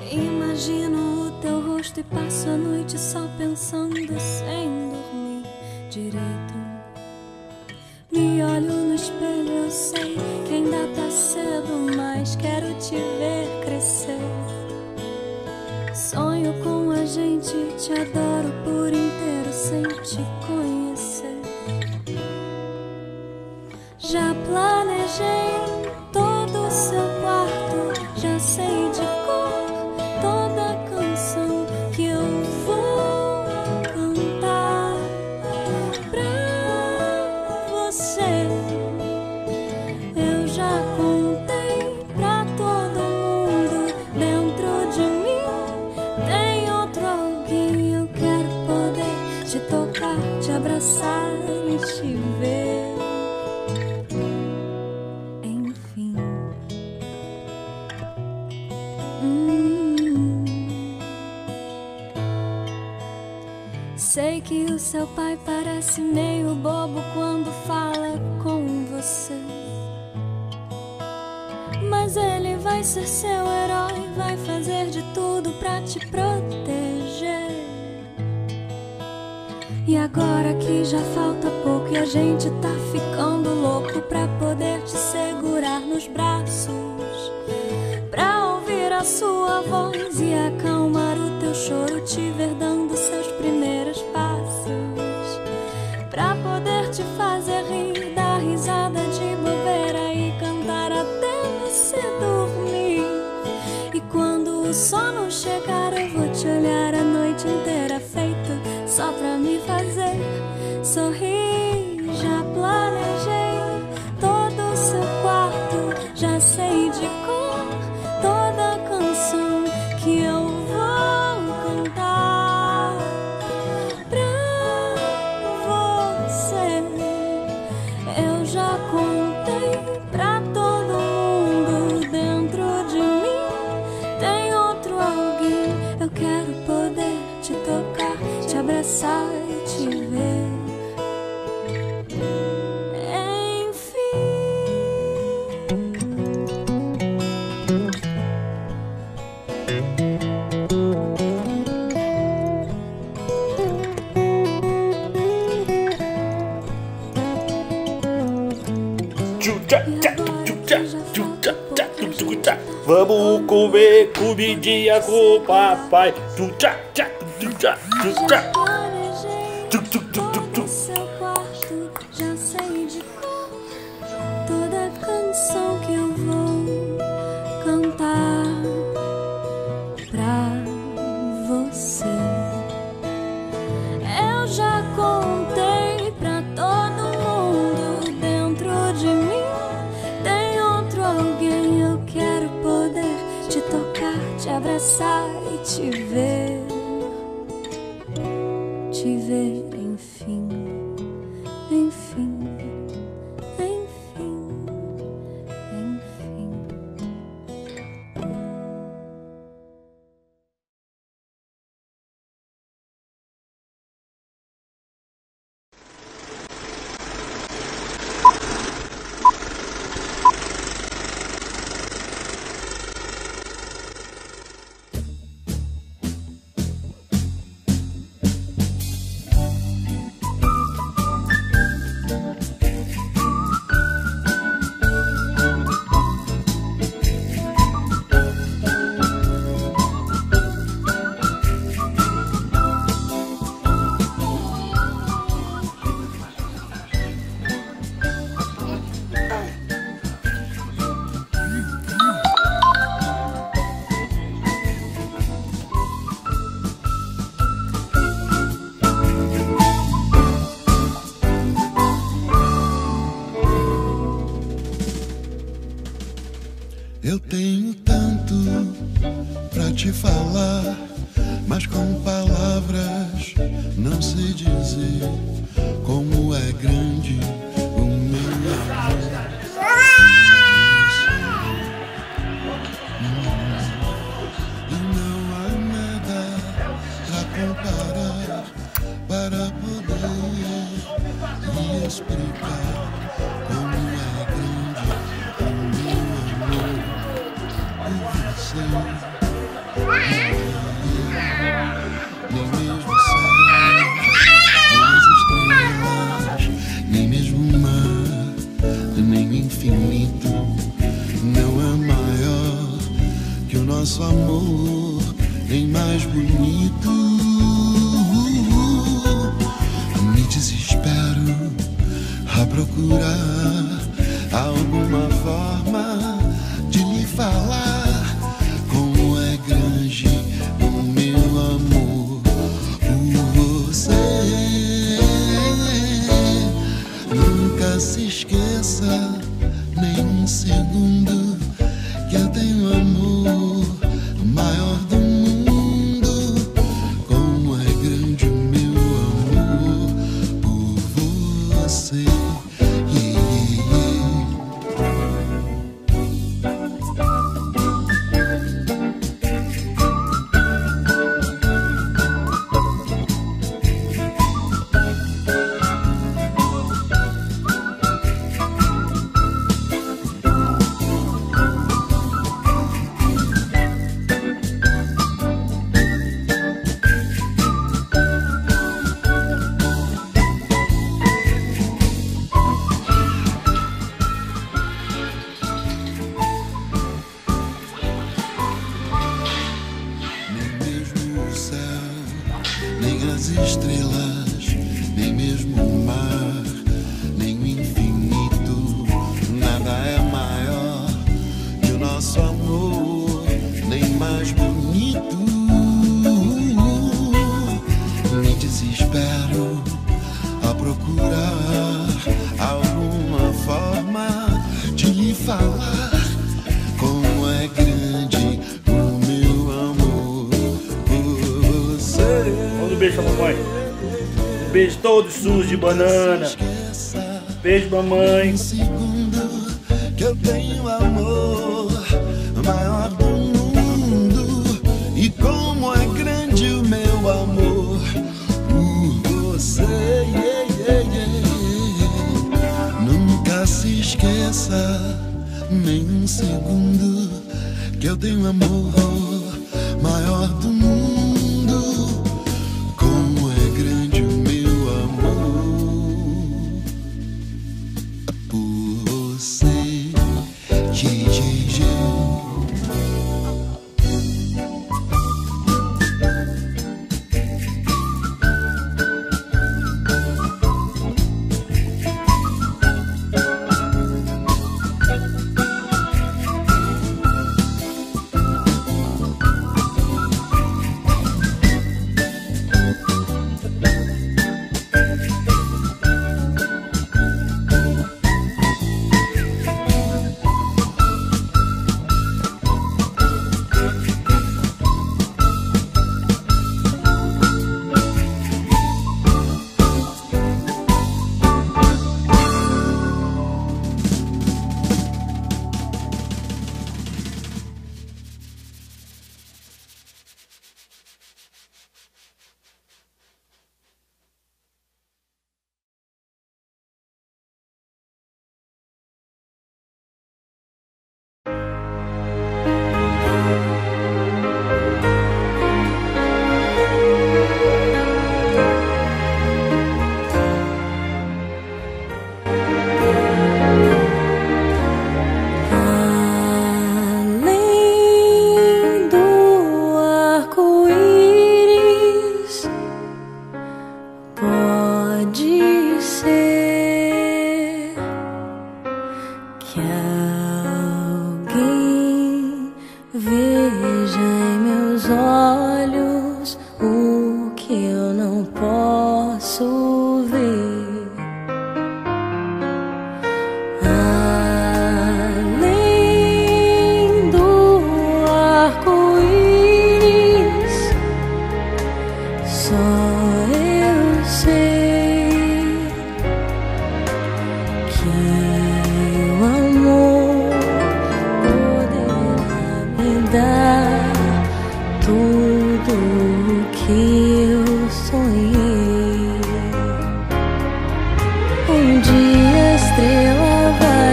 Imagino o teu rosto e passo a noite só pensando sem dormir direito. Me olho no espelho, eu sei que ainda tá cedo, mas quero te ver crescer. Sonho com a gente, te adoro por inteiro sem te conhecer. Já planejei todo o seu quarto, já sei de cor toda canção que eu vou cantar pra você. Eu já contei pra todo mundo, dentro de mim tem outro alguém. Eu quero poder te tocar, te abraçar e te ver. Sei que o seu pai parece meio bobo quando fala com você, mas ele vai ser seu herói, vai fazer de tudo pra te proteger. E agora que já falta pouco e a gente tá ficando louco pra poder te segurar nos braços, pra ouvir a sua voz e acalmar o teu choro, te ver dando seus primeiros passos, pra poder te fazer rir, dar risada de bobeira e cantar até você dormir. E quando o sono chegar eu vou te olhar a noite inteira, feito só pra me fazer sorrir. Já planejei todo o seu quarto, já sei de cor toda canção que eu vou cantar pra você. Eu já contei pra todo mundo, dentro de mim tem outro alguém. Eu quero poder te tocar, te abraçar e te ver. Vamos comer comidinha com o papai. No seu quarto, já sei de cor toda canção que eu vou cantar pra você. Eu já contei pra todo mundo, dentro de mim tem outro alguém. Eu quero poder te tocar, te abraçar e te ver, enfim, enfim, enfim, enfim. Eu tenho tanto pra te falar, mas com palavras não sei dizer como é grande o meu amor. E não há nada pra comparar, para poder me explicar como é grande o meu amor por você. Nem mesmo o céu, nem as estrelas, nem mesmo o mar, nem o infinito não é maior que o nosso amor, nem mais bonito. Me desespero a procurar alguma forma de lhe falar como é grande o meu amor por você. Nunca se esqueça nem um segundo que eu tenho amor maior do mundo. Como é grande o meu amor por você. Nem as estrelas, nem mesmo o mar, nem o infinito, nada é maior que o nosso amor, nem mais bonito. Me desespero a procurar alguma forma de lhe falar como é grande o meu amor por você. Manda um beijo pra mamãe. Um beijo todo sujo de banana. Beijo, mamãe. Um segundo que eu tenho amor maior do mundo. E como é grande o meu amor por você. Nunca se esqueça nem um segundo que eu tenho amor maior do mundo. Como é grande o meu amor por você.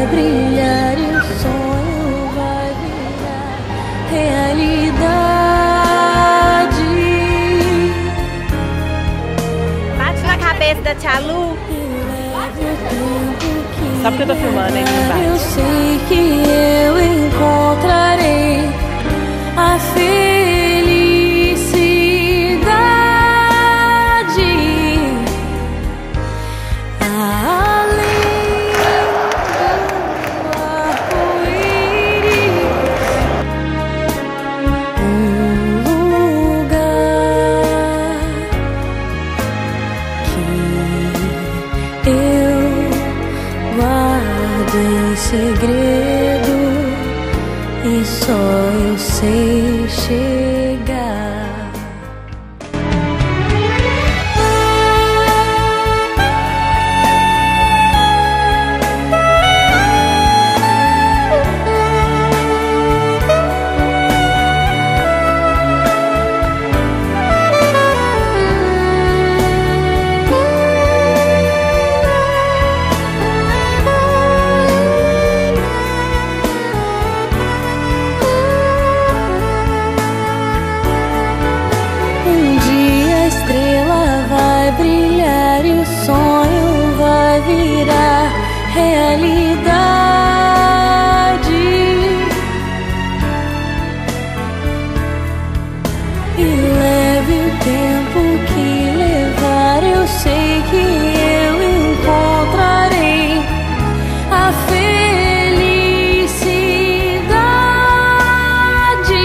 Realidade. tia Lu. Só porque eu tô filmando, hein? Eu sei que eu encontrarei a felicidade além do arco-íris, lugar que eu guardo em segredo e só eu sei chegar. Brilhar e o sonho vai virar realidade. E leve o tempo que levar, eu sei que eu encontrarei a felicidade.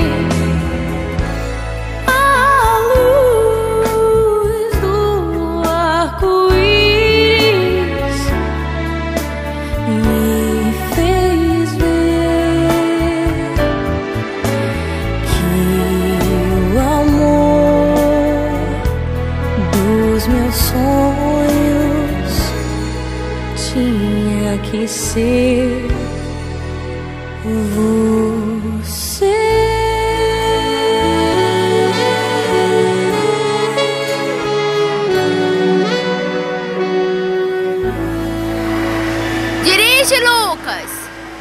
Meus sonhos tinha que ser você. Dirige, Lucas!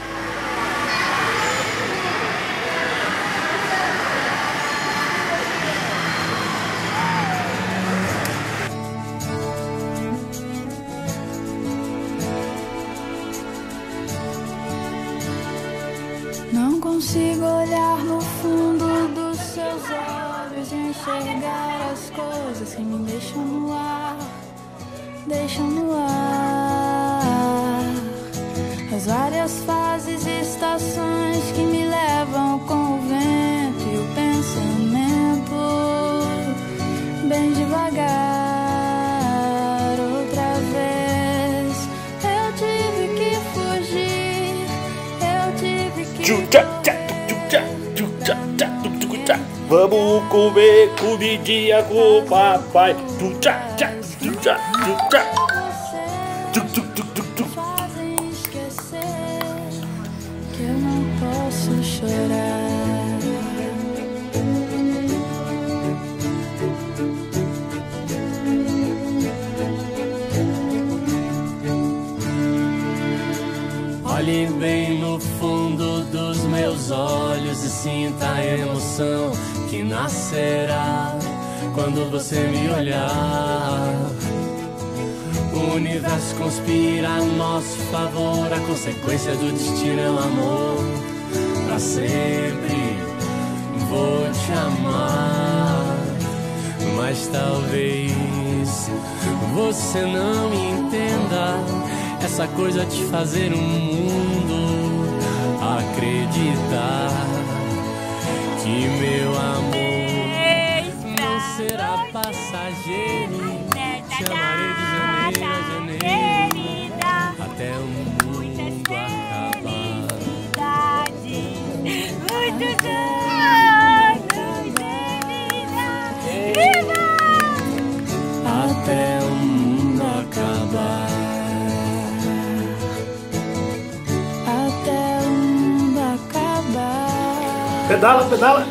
Não consigo olhar no fundo dos seus olhos e enxergar as coisas que me deixam no ar, deixam no ar. As várias fases e estações que me levam com o vento e o pensamento bem devagar. Outra vez eu tive que fugir, eu tive que vamos comer comidinha com o papai. fazem esquecer que eu não posso chorar. Olhe bem no fundo dos meus olhos e sinta a emoção que nascerá quando você me olhar. O universo conspira a nosso favor, a consequência do destino é o amor. Pra sempre vou te amar, mas talvez você não entenda essa coisa de fazer um mundo acreditar que meu amor não será passageiro. Te amarei de janeiro a janeiro até o mundo acabar. Muitos anos de vida, até o mundo acabar. Até o mundo acabar. Pedala, pedala.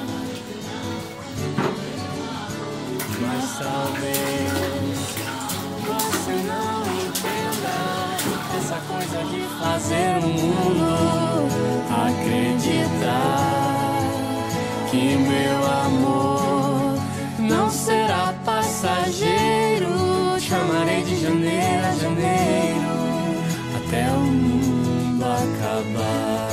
Mas talvez você não entenda essa coisa de fazer o mundo acreditar que meu amor não será passageiro. Te amarei de acabar.